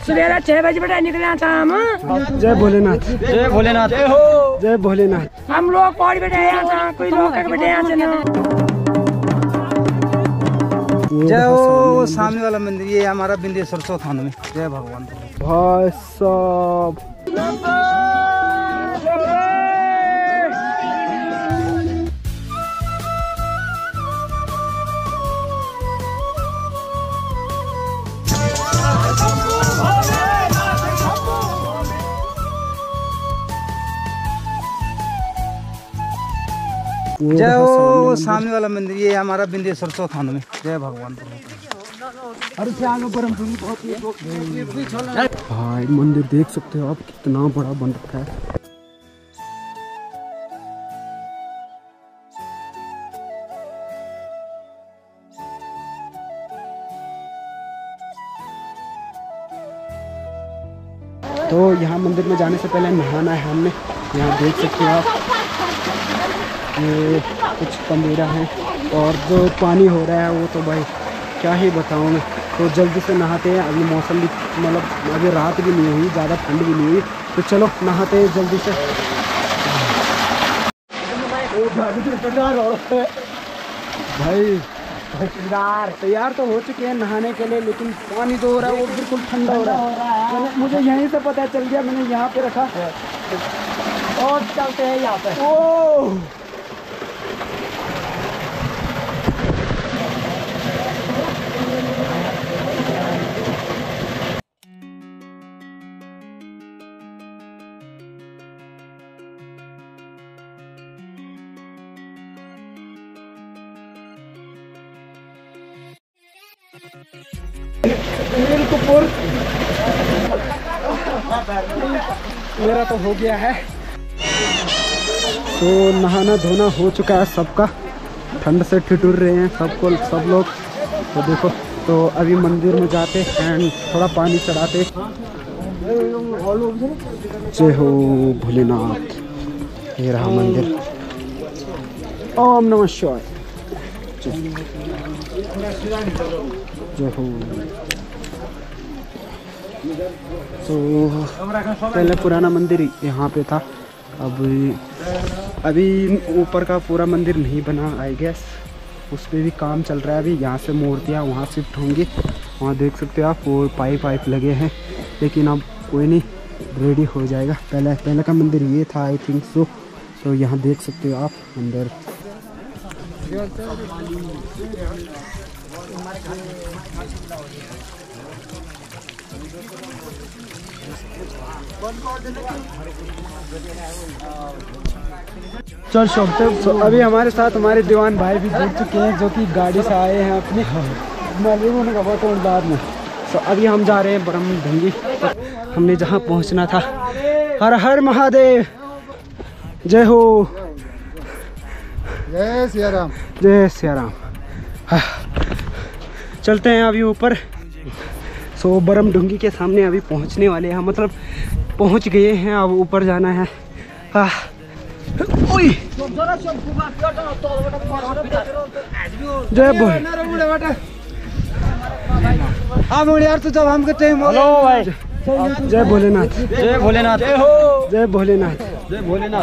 सवेरे 6 बजे बेटा निकले शाम। जय भोलेनाथ, जय भोलेनाथ, जय भोलेनाथ। हम लोग पौड़ी बेटे यहाँ कोई लोग बेटे यहाँ चलो। जय हो सामने वाला मंदिर, ये हमारा बिंदेश्वर चौथान में। जय भगवान। भाई साहब जय हो सामने वाला मंदिर, ये हमारा बिंदेश्वर चौथान में। जय भगवान। भाई मंदिर देख सकते हो आप, कितना बड़ा बन रखा है। तो यहाँ मंदिर में जाने से पहले नहाना है हमने। यहाँ देख सकते हो आप, ये कुछ पंदेरा है और जो पानी हो रहा है वो तो भाई क्या ही बताऊँ मैं। तो जल्दी से नहाते हैं, अभी मौसम भी मतलब अभी रात भी नहीं हुई, ज़्यादा ठंड भी नहीं हुई, तो चलो नहाते हैं जल्दी से। भाई तैयार तो हो चुके हैं नहाने के लिए, लेकिन पानी जो हो रहा है वो बिल्कुल ठंडा हो रहा है। मुझे यहीं से पता चल गया, मैंने यहाँ पे रखा और चलते हैं यहाँ पे। ओह मेरा तो हो गया है, तो नहाना धोना हो चुका है सबका। ठंड से ठिठुर रहे हैं सब लोग। तो देखो, तो अभी मंदिर में जाते एंड थोड़ा पानी चढ़ाते। जय हो भोलेनाथ। ये रहा मंदिर। ओम नमः शिवाय। जय हो। तो पहले पुराना मंदिर यहाँ पे था, अभी ऊपर का पूरा मंदिर नहीं बना आई गेस, उस पर भी काम चल रहा है अभी। यहाँ से मूर्तियाँ वहाँ शिफ्ट होंगी, वहाँ देख सकते हो आप, वो पाइप लगे हैं, लेकिन अब कोई नहीं, रेडी हो जाएगा। पहले का मंदिर ये था आई थिंक सो। तो यहाँ देख सकते हो आप अंदर। चल तो अभी हमारे साथ हमारे दीवान भाई भी जुड़ चुके हैं, जो कि गाड़ी से आए हैं अपने मालूम का बाद में। तो अभी हम जा रहे हैं ब्रह्मढंगी। हमने जहाँ पहुँचना था। हर हर महादेव। जय हो। जय सिया राम। जय सिया राम। चलते हैं अभी ऊपर। सो ब्रह्मढंगी के सामने अभी पहुंचने वाले हैं, मतलब पहुंच गए हैं, अब ऊपर जाना है। जय बोल। यार तो जब हम कहते हैं हेलो भाई। जय भोलेनाथ। जय भोलेनाथ। जय भोलेनाथ। जय भोलेनाथ।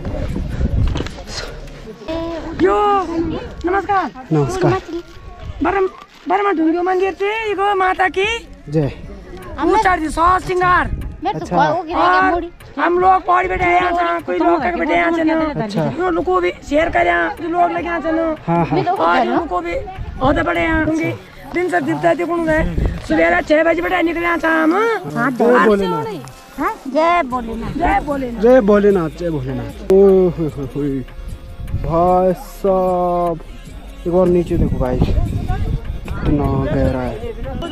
यो नमस्कार। नमस्कार। ब्रह्मढंगी मंदिर थे इको माता की जय। ऊंचाई 100 श्रृंगार। अच्छा। और हम लोग पौड़ी बेटे यहाँ कोई लोग बेटे यहाँ चलो। अच्छा। उनको भी शेयर करे जो लोग लगे यहाँ चलो। हाँ हाँ। और उनको भी होते बड़े यहाँ दिन से दिखता है सवेरे 6 बजे बेटे निकले शाम। जय भोलेनाथ। जय भोलेनाथ। जय भोलेनाथ। जय भोलेनाथ। जय भोलेनाथ। ओह भाई साहब, एक और नीचे देखो भाई, कितना गहरा है।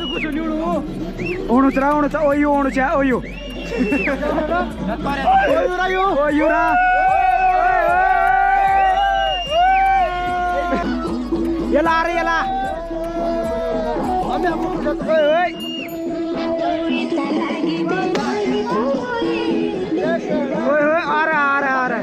आ रहा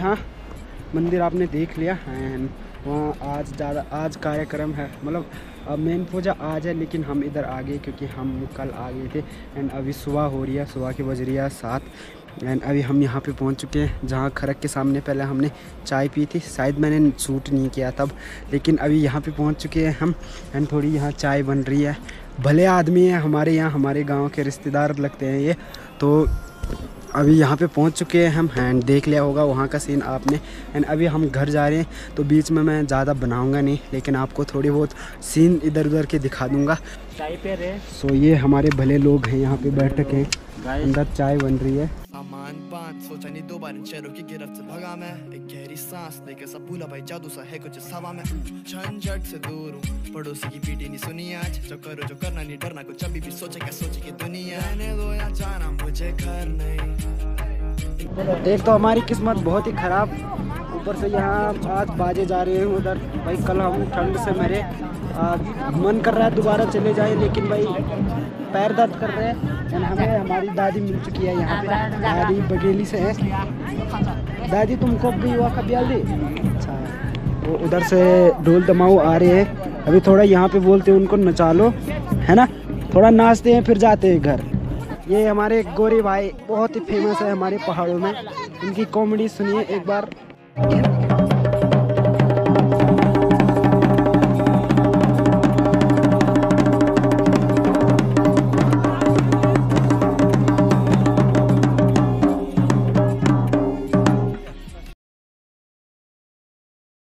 यहाँ मंदिर आपने देख लिया एंड वहाँ आज कार्यक्रम है, मतलब मेन पूजा आज है, लेकिन हम इधर आ गए क्योंकि हम कल आ गए थे। एंड अभी सुबह हो रही है, सुबह की बज रही है 7 एंड अभी हम यहाँ पे पहुँच चुके हैं जहाँ खरक के सामने पहले हमने चाय पी थी। शायद मैंने शूट नहीं किया तब, लेकिन अभी यहाँ पे पहुँच चुके हैं हम एंड थोड़ी यहाँ चाय बन रही है। भले आदमी हैं हमारे यहाँ, हमारे गांव के रिश्तेदार लगते हैं ये। तो अभी यहाँ पे पहुँच चुके हैं हम एंड देख लिया होगा वहाँ का सीन आपने। एंड अभी हम घर जा रहे हैं, तो बीच में मैं ज़्यादा बनाऊँगा नहीं, लेकिन आपको थोड़ी बहुत सीन इधर उधर के दिखा दूँगा। चाय पे रे। सो ये हमारे भले लोग हैं, यहाँ पे बैठक है, अंदर चाय बन रही है। सामान बांध सोचा नहीं दो बार इन शहरों की गिरफ्त से भगा मैं, एक गहरी सांस लेके सब भूला भाई जादू सा है कुछ इस हवा में। झंझट से दूर हूँ, पड़ोसी की पीटी नहीं सुनी आज, जो करो जो करना नहीं डरना, कुछ अभी भी सोचे क्या सोचे की दुनिया। रहने दो या जाना मुझे घर नहीं। एक तो हमारी किस्मत बहुत ही ख़राब, ऊपर से यहाँ आज बाजे जा रहे हैं उधर। भाई कल हम ठंड से मरे, मन कर रहा है दोबारा चले जाए, लेकिन भाई पैर दर्द कर रहे हैं। एंड हमें हमारी दादी मिल चुकी है यहाँ पे, दादी बघेली से है। दादी तुमको भी हुआ कभी जल्दी? अच्छा, वो उधर से ढोल दमाऊ आ रहे हैं, अभी थोड़ा यहाँ पे बोलते हैं उनको नचा लो, है ना, थोड़ा नाचते हैं फिर जाते हैं घर। ये हमारे गोरे भाई बहुत ही फेमस है हमारे पहाड़ों में, इनकी कॉमेडी सुनिए एक बार।